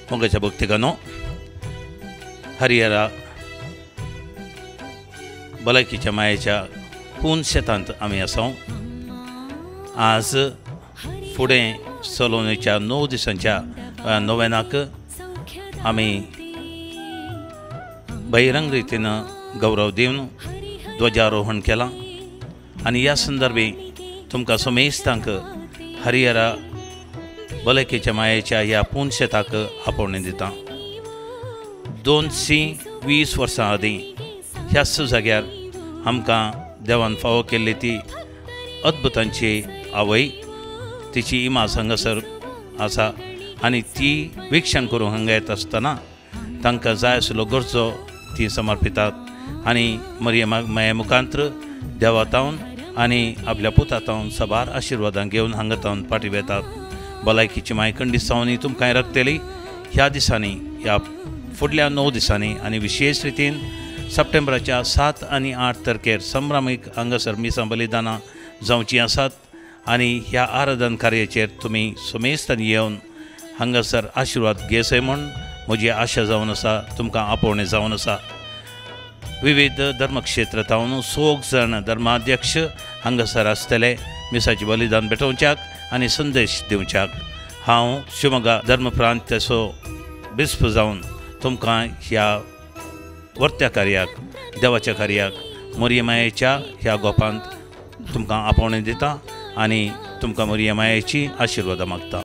मोगाच्या भक्तिकानो हरिहरा भलायकीच्या मायेच्या पूर्ण शेतांत आमी आसा। आज फुडें सलोनीच्या 9 दिसांच्या नोवेनाक आमी बहिरंग रितीन गौरव दिवन ध्वजारोहण केलां आनी ह्या संदर्भी तुमकां सोमेस्तांक हरिहरा भलायकीच्या मायेच्या ह्या पूर्ण शेताक आपोवणें दिता। 220 वर्सां आदीं ह्याच जाग्यार आमकां देवान फावो केल्ली ती अद्भुतांची आवय तिची इमाज हांगासर आसा आनी ती विक्षण करूंक हांगा येता आसतना तांकां जाय आशिल्लो गरजो ती समर्पितात आनी मरियमा माये मुखांत्र देवा तावन आनी आपल्या पुता तावन सबार आशिर्वादां घेवन हांगा तावन पाटी वेतात। भलायकीची माय खंडिसांनी तुमकां रगतली ह्या दिसांनी ह्या फुडल्या 9 दिसांनी आनी विशेश रितीन सप्टेंबराच्या 7 आनी 8 तारखेर संभ्रामीक हांगासर मिसां बलिदानां जावचीं आसात आनी ह्या आराधन कार्याचेर तुमी सोमेस्तांनी येवन हांगासर आशिर्वाद घेसय म्हूण म्हजी आशा जावन आसा, तुमकां आपोवणें जावन आसा। विविध धर्मक्षेत्रांतून 100 जण धर्माध्यक्ष हांगासर आसतले मिसाचें बलिदान भेटोवच्याक आनी संदेश दिवच्याक। हांव शिमोगा धर्मप्रांताचो बिस्प जावन तुमकां ह्या वर्त्या कार्याक देवाच्या कार्याक मरियमायेच्या ह्या गोपांत तुमकां आपोवणें दिता आनी तुमकां मरियमायेची आशिर्वाद मागता।